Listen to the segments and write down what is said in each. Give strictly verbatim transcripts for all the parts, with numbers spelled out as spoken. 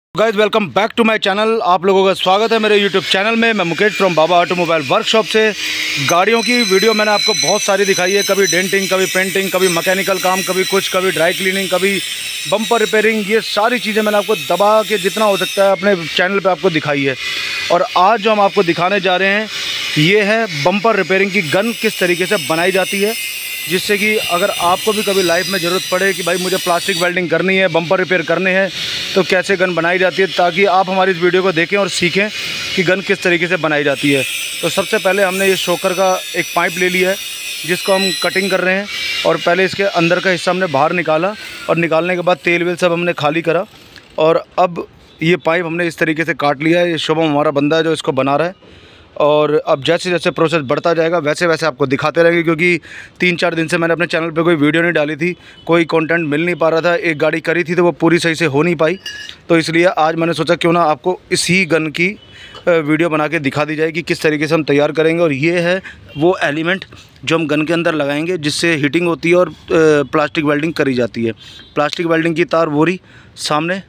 Guys welcome back to my channel. आप लोगों का स्वागत है मेरे यूट्यूब चैनल में। मैं Mukesh from Baba automobile workshop से। गाड़ियों की वीडियो मैंने आपको बहुत सारी दिखाई है, कभी डेंटिंग, कभी पेंटिंग, कभी मैकेनिकल काम, कभी कुछ, कभी ड्राई क्लीनिंग, कभी बम्पर रिपेयरिंग। ये सारी चीज़ें मैंने आपको दबा के जितना हो सकता है अपने चैनल पर आपको दिखाई है। और आज जो हम आपको दिखाने जा रहे हैं ये है बम्पर रिपेयरिंग की गन किस तरीके से बनाई जाती है, जिससे कि अगर आपको भी कभी लाइफ में ज़रूरत पड़े कि भाई मुझे प्लास्टिक वेल्डिंग करनी है, बम्पर रिपेयर करने हैं, तो कैसे गन बनाई जाती है, ताकि आप हमारी इस वीडियो को देखें और सीखें कि गन किस तरीके से बनाई जाती है। तो सबसे पहले हमने ये शोकर का एक पाइप ले लिया है जिसको हम कटिंग कर रहे हैं। और पहले इसके अंदर का हिस्सा हमने बाहर निकाला और निकालने के बाद तेल वेल सब हमने खाली करा। और अब ये पाइप हमने इस तरीके से काट लिया है। ये शुभम हमारा बंदा है जो इसको बना रहा है। और अब जैसे जैसे प्रोसेस बढ़ता जाएगा वैसे वैसे आपको दिखाते रहेंगे, क्योंकि तीन चार दिन से मैंने अपने चैनल पे कोई वीडियो नहीं डाली थी, कोई कंटेंट मिल नहीं पा रहा था। एक गाड़ी करी थी तो वो पूरी सही से हो नहीं पाई, तो इसलिए आज मैंने सोचा क्यों ना आपको इसी गन की वीडियो बना के दिखा दी जाए कि किस तरीके से हम तैयार करेंगे। और ये है वो एलिमेंट जो हम गन के अंदर लगाएंगे जिससे हीटिंग होती है और प्लास्टिक वेल्डिंग करी जाती है। प्लास्टिक वेल्डिंग की तार बोरी सामने,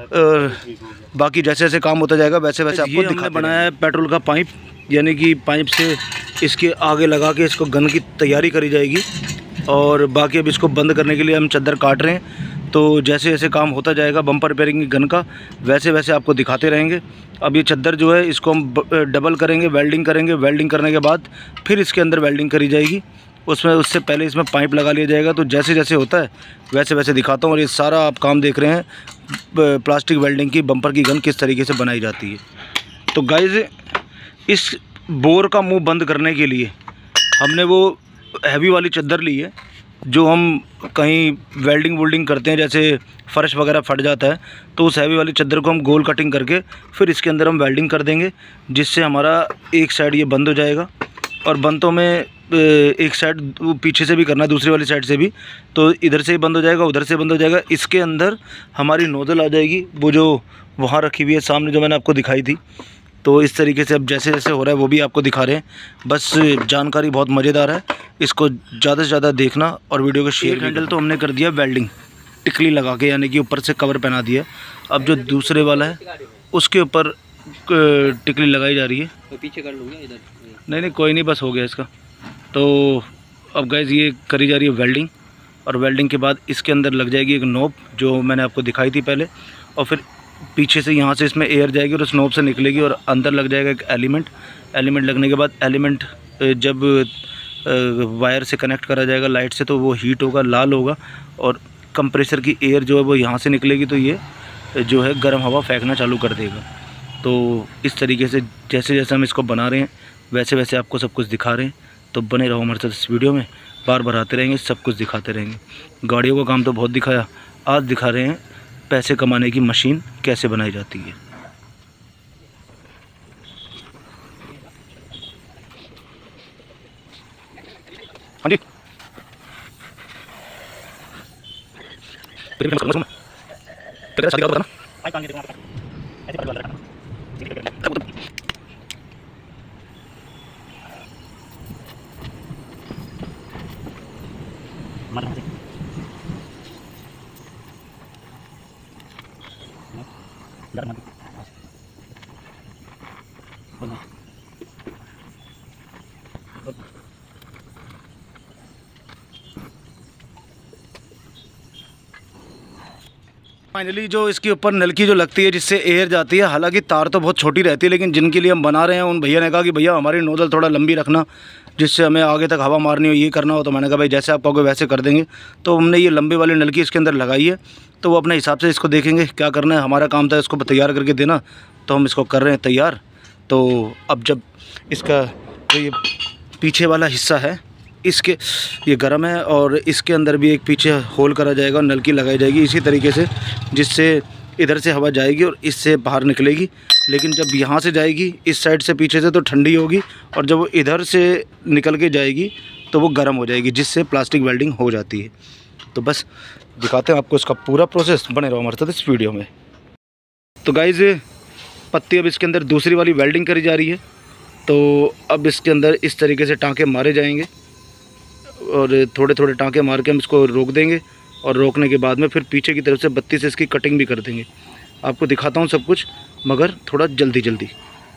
और बाकी जैसे जैसे काम होता जाएगा वैसे वैसे आपको दिखा बनाया है। पेट्रोल का पाइप, यानी कि पाइप से इसके आगे लगा के इसको गन की तैयारी करी जाएगी। और बाकी अब इसको बंद करने के लिए हम चादर काट रहे हैं। तो जैसे जैसे काम होता जाएगा बम्पर रिपेयरिंग की गन का वैसे वैसे आपको दिखाते रहेंगे। अब ये चादर जो है इसको हम डबल करेंगे, वेल्डिंग करेंगे। वेल्डिंग करने के बाद फिर इसके अंदर वेल्डिंग करी जाएगी। उसमें उससे पहले इसमें पाइप लगा लिया जाएगा। तो जैसे जैसे होता है वैसे वैसे दिखाता हूँ। और ये सारा आप काम देख रहे हैं प्लास्टिक वेल्डिंग की बम्पर की गन किस तरीके से बनाई जाती है। तो गाइज़, इस बोर का मुंह बंद करने के लिए हमने वो हैवी वाली चादर ली है जो हम कहीं वेल्डिंग वोल्डिंग करते हैं, जैसे फ़र्श वगैरह फट जाता है, तो उस हैवी वाली चादर को हम गोल कटिंग करके फिर इसके अंदर हम वेल्डिंग कर देंगे, जिससे हमारा एक साइड ये बंद हो जाएगा। और बंतों में एक साइड पीछे से भी करना है, दूसरी वाली साइड से भी, तो इधर से ही बंद हो जाएगा, उधर से बंद हो जाएगा। इसके अंदर हमारी नोज़ल आ जाएगी, वो जो वहाँ रखी हुई है सामने जो मैंने आपको दिखाई थी। तो इस तरीके से अब जैसे जैसे हो रहा है वो भी आपको दिखा रहे हैं। बस जानकारी बहुत मज़ेदार है, इसको ज़्यादा से ज़्यादा देखना और वीडियो को शेयर। हैंडल तो हमने कर दिया वेल्डिंग टिकली लगा के, यानी कि ऊपर से कवर पहना दिया। अब जो दूसरे वाला है उसके ऊपर टिकली लगाई जा रही है। तो पीछे कर लूँगा इधर, नहीं नहीं कोई नहीं, बस हो गया इसका। तो अब गाइस ये करी जा रही है वेल्डिंग। और वेल्डिंग के बाद इसके अंदर लग जाएगी एक नोब जो मैंने आपको दिखाई थी पहले। और फिर पीछे से यहाँ से इसमें एयर जाएगी और उस नोब से निकलेगी और अंदर लग जाएगा एक एलिमेंट। एलिमेंट लगने के बाद एलिमेंट जब वायर से कनेक्ट करा जाएगा लाइट से, तो वो हीट होगा, लाल होगा, और कंप्रेसर की एयर जो है वो यहाँ से निकलेगी, तो ये जो है गर्म हवा फेंकना चालू कर देगा। तो इस तरीके से जैसे जैसे हम इसको बना रहे हैं वैसे वैसे आपको सब कुछ दिखा रहे हैं। तो बने रहो हमारे साथ इस वीडियो में, बार बार आते रहेंगे, सब कुछ दिखाते रहेंगे। गाड़ियों का काम तो बहुत दिखाया, आज दिखा रहे हैं पैसे कमाने की मशीन कैसे बनाई जाती है। हाँ जी, फाइनली जो इसके ऊपर नलकी जो लगती है जिससे एयर जाती है, हालांकि तार तो बहुत छोटी रहती है, लेकिन जिनके लिए हम बना रहे हैं उन भैया ने कहा कि भैया हमारी नोजल थोड़ा लंबी रखना जिससे हमें आगे तक हवा मारनी हो, ये करना हो। तो मैंने कहा भाई जैसे आप कहोगे वैसे कर देंगे। तो हमने ये लंबी वाली नलकी इसके अंदर लगाई है। तो वो अपने हिसाब से इसको देखेंगे क्या करना है। हमारा काम था इसको तैयार करके देना, तो हम इसको कर रहे हैं तैयार। तो अब जब इसका जो ये पीछे वाला हिस्सा है इसके ये गर्म है और इसके अंदर भी एक पीछे होल करा जाएगा और नलकी लगाई जाएगी इसी तरीके से, जिससे इधर से हवा जाएगी और इससे बाहर निकलेगी। लेकिन जब यहाँ से जाएगी इस साइड से पीछे से तो ठंडी होगी, और जब वो इधर से निकल के जाएगी तो वो गर्म हो जाएगी, जिससे प्लास्टिक वेल्डिंग हो जाती है। तो बस दिखाते हैं आपको इसका पूरा प्रोसेस, बने रहो हमारे साथ इस वीडियो में। तो गाइज़, पत्ती अब इसके अंदर दूसरी वाली वेल्डिंग करी जा रही है। तो अब इसके अंदर इस तरीके से टाँके मारे जाएंगे और थोड़े थोड़े टाँके मार के हम इसको रोक देंगे। और रोकने के बाद में फिर पीछे की तरफ से बत्ती से इसकी कटिंग भी कर देंगे। आपको दिखाता हूँ सब कुछ, मगर थोड़ा जल्दी जल्दी।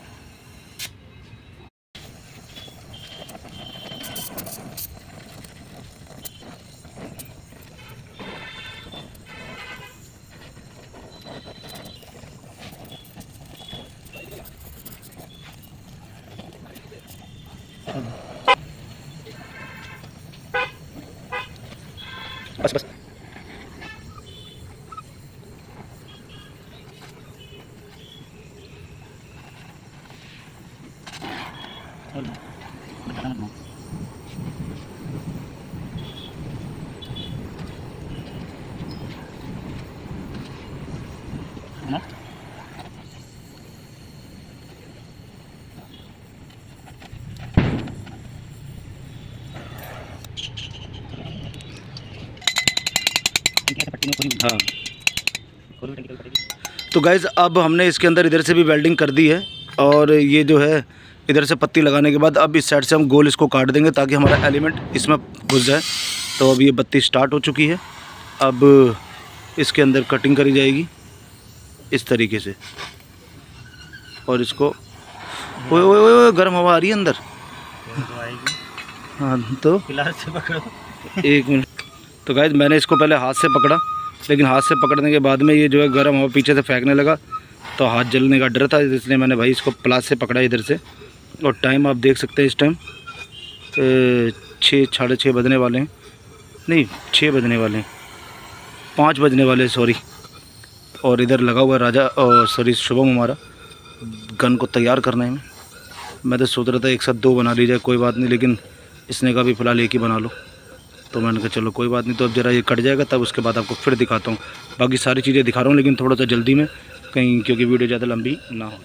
बस बस हाँ। तो गाइज़ अब हमने इसके अंदर इधर से भी वेल्डिंग कर दी है, और ये जो है इधर से पत्ती लगाने के बाद अब इस साइड से हम गोल इसको काट देंगे ताकि हमारा एलिमेंट इसमें घुस जाए। तो अब ये बत्ती स्टार्ट हो चुकी है। अब इसके अंदर कटिंग करी जाएगी इस तरीके से, और इसको ओए ओए ओए गर्म हवा आ रही है अंदर। हाँ तो से पकड़ो एक मिनट। तो गाइस मैंने इसको पहले हाथ से पकड़ा, लेकिन हाथ से पकड़ने के बाद में ये जो है गर्म हवा पीछे से फेंकने लगा, तो हाथ जलने का डर था, इसलिए मैंने भाई इसको प्लास से पकड़ा इधर से। और टाइम आप देख सकते हैं, इस टाइम छः साढ़े छः बजने वाले हैं, नहीं छः बजने वाले हैं, पाँच बजने वाले हैं सॉरी। और इधर लगा हुआ राजा और सॉरी शुभम हमारा गन को तैयार करने में। मैं तो सोच रहा था एक साथ दो बना ली जाए, कोई बात नहीं, लेकिन इसने कहा भी फ़िलहाल एक ही बना लो। तो मैंने कहा चलो कोई बात नहीं। तो अब ज़रा ये कट जाएगा, तब उसके बाद आपको फिर दिखाता हूँ। बाकी सारी चीज़ें दिखा रहा हूँ, लेकिन थोड़ा सा जल्दी में, कहीं क्योंकि वीडियो ज़्यादा लंबी ना हो।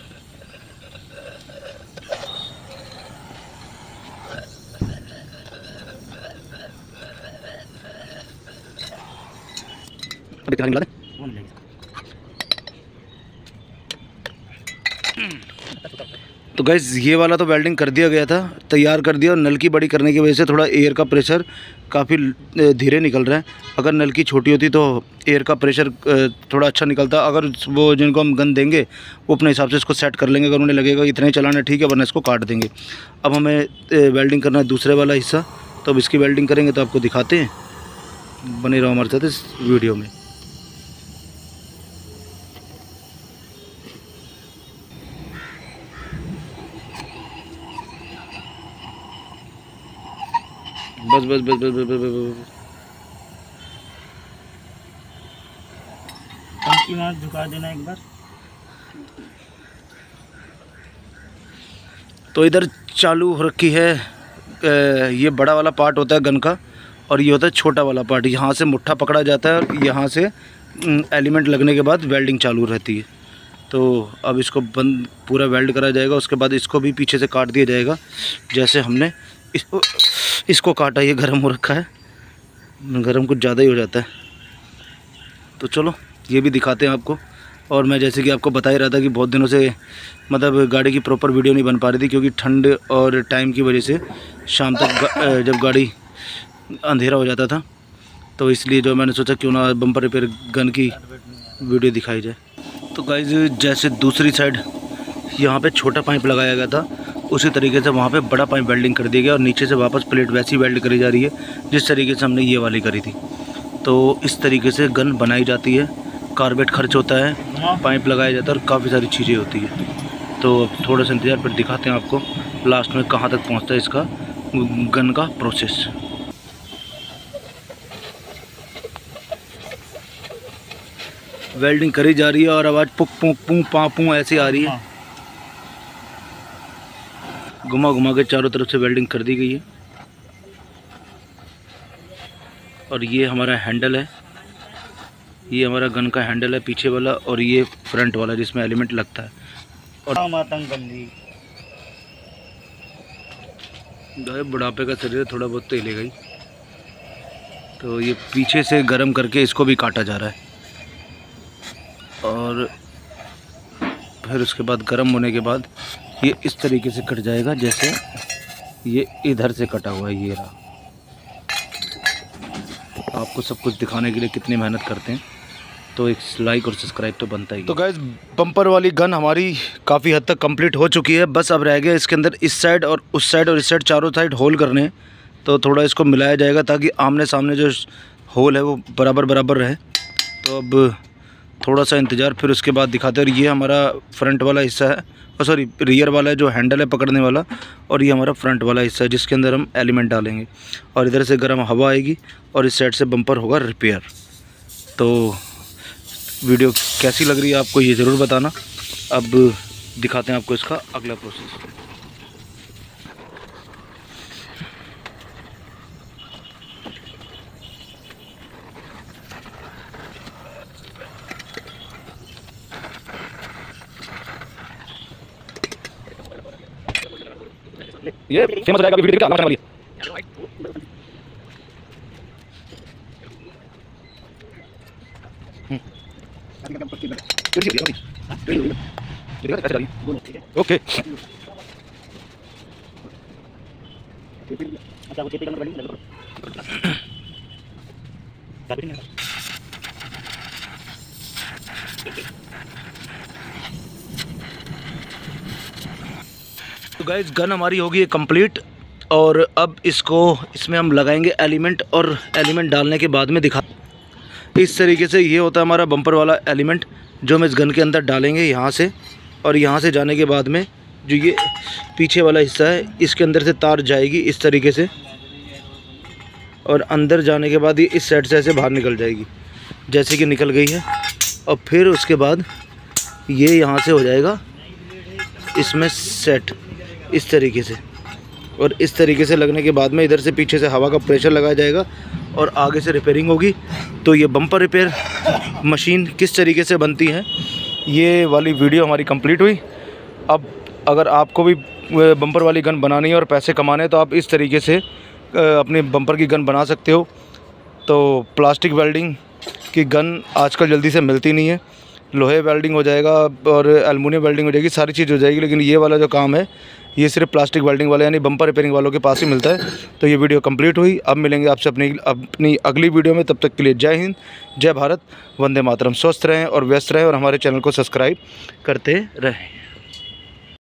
तो गाइस ये वाला तो वेल्डिंग कर दिया गया था, तैयार कर दिया, और नल की बड़ी करने की वजह से थोड़ा एयर का प्रेशर काफ़ी धीरे निकल रहा है। अगर नल की छोटी होती तो एयर का प्रेशर थोड़ा अच्छा निकलता। अगर वो जिनको हम गन देंगे वो अपने हिसाब से इसको सेट कर लेंगे, अगर उन्हें लगेगा इतना ही चलाना ठीक है, वरना इसको काट देंगे। अब हमें वेल्डिंग करना है दूसरे वाला हिस्सा, तो अब इसकी वेल्डिंग करेंगे, तो आपको दिखाते हैं। बने रहो हमारे साथ इस वीडियो में। बस बस बस बस बस बस बस पंखी मार झुका देना एक बार। तो इधर चालू हो रखी है, ये बड़ा वाला पार्ट होता है गन का, और ये होता है छोटा वाला पार्ट। यहाँ से मुट्ठा पकड़ा जाता है, और यहाँ से एलिमेंट लगने के बाद वेल्डिंग चालू रहती है। तो अब इसको बंद पूरा वेल्ड करा जाएगा, उसके बाद इसको भी पीछे से काट दिया जाएगा, जैसे हमने इसको इसको काटा। ये गर्म हो रखा है, गर्म कुछ ज़्यादा ही हो जाता है। तो चलो ये भी दिखाते हैं आपको। और मैं जैसे कि आपको बता ही रहा था कि बहुत दिनों से मतलब गाड़ी की प्रॉपर वीडियो नहीं बन पा रही थी, क्योंकि ठंड और टाइम की वजह से शाम तक गा, जब गाड़ी अंधेरा हो जाता था, तो इसलिए जो मैंने सोचा क्यों ना बम्पर रिपेयर गन की वीडियो दिखाई जाए। तो गाइस जैसे दूसरी साइड यहाँ पे छोटा पाइप लगाया गया था, उसी तरीके से वहाँ पे बड़ा पाइप वेल्डिंग कर दिया गया, और नीचे से वापस प्लेट वैसी वेल्ड करी जा रही है जिस तरीके से हमने ये वाली करी थी। तो इस तरीके से गन बनाई जाती है। कार्बेट खर्च होता है, पाइप लगाया जाता है, और काफ़ी सारी चीज़ें होती है। तो थोड़ा सा इंतज़ार पर दिखाते हैं आपको लास्ट में कहाँ तक पहुँचता है इसका गन का प्रोसेस। वेल्डिंग करी जा रही है, और आवाज़ पुक पुक पुं पा पुं ऐसी आ रही है। घुमा घुमा के चारों तरफ से वेल्डिंग कर दी गई है। और ये हमारा हैंडल है, ये हमारा गन का हैंडल है पीछे वाला, और ये फ्रंट वाला जिसमें एलिमेंट लगता है। और बुढ़ापे का शरीर थोड़ा बहुत तो हिलेगा ही। तो ये पीछे से गर्म करके इसको भी काटा जा रहा है, और फिर उसके बाद गर्म होने के बाद ये इस तरीके से कट जाएगा, जैसे ये इधर से कटा हुआ है। ये रहा। आपको सब कुछ दिखाने के लिए कितनी मेहनत करते हैं। तो एक लाइक और सब्सक्राइब तो बनता ही। तो गाइस बम्पर वाली गन हमारी काफ़ी हद तक कंप्लीट हो चुकी है, बस अब रह गया इसके अंदर इस साइड और उस साइड और इस साइड चारों साइड होल करने। तो थोड़ा इसको मिलाया जाएगा ताकि आमने सामने जो होल है वो बराबर बराबर रहे। तो अब थोड़ा सा इंतज़ार, फिर उसके बाद दिखाते हैं। और ये हमारा फ्रंट वाला हिस्सा है, और सॉरी रियर वाला है जो हैंडल है पकड़ने वाला, और ये हमारा फ्रंट वाला हिस्सा है जिसके अंदर हम एलिमेंट डालेंगे। और इधर से गर्म हवा आएगी और इस साइड से बम्पर होगा रिपेयर। तो वीडियो कैसी लग रही है आपको ये ज़रूर बताना। अब दिखाते हैं आपको इसका अगला प्रोसेस। ये फेमस हो जाएगा वीडियो क्या वाली। ओके तो गाइस गन हमारी होगी कंप्लीट, और अब इसको इसमें हम लगाएंगे एलिमेंट। और एलिमेंट डालने के बाद में दिखा इस तरीके से ये होता है हमारा बम्पर वाला एलिमेंट जो हम इस गन के अंदर डालेंगे यहाँ से। और यहाँ से जाने के बाद में जो ये पीछे वाला हिस्सा है इसके अंदर से तार जाएगी इस तरीके से, और अंदर जाने के बाद ये इस साइड से ऐसे बाहर निकल जाएगी जैसे कि निकल गई है। और फिर उसके बाद ये यहाँ से हो जाएगा इसमें सेट इस तरीके से, और इस तरीके से लगने के बाद में इधर से पीछे से हवा का प्रेशर लगाया जाएगा और आगे से रिपेयरिंग होगी। तो ये बम्पर रिपेयर मशीन किस तरीके से बनती है ये वाली वीडियो हमारी कंप्लीट हुई। अब अगर आपको भी बम्पर वाली गन बनानी है और पैसे कमाने हैं तो आप इस तरीके से अपने बम्पर की गन बना सकते हो। तो प्लास्टिक वेल्डिंग की गन आजकल जल्दी से मिलती नहीं है, लोहे वेल्डिंग हो जाएगा और एल्युमिनियम वेल्डिंग हो जाएगी, सारी चीज़ हो जाएगी, लेकिन ये वाला जो काम है ये सिर्फ प्लास्टिक वेल्डिंग वाले यानी बम्पर रिपेयरिंग वालों के पास ही मिलता है। तो ये वीडियो कंप्लीट हुई। अब मिलेंगे आपसे अपनी अपनी अगली वीडियो में, तब तक के लिए जय हिंद, जय भारत, वंदे मातरम। स्वस्थ रहें और व्यस्त रहें और हमारे चैनल को सब्सक्राइब करते रहें।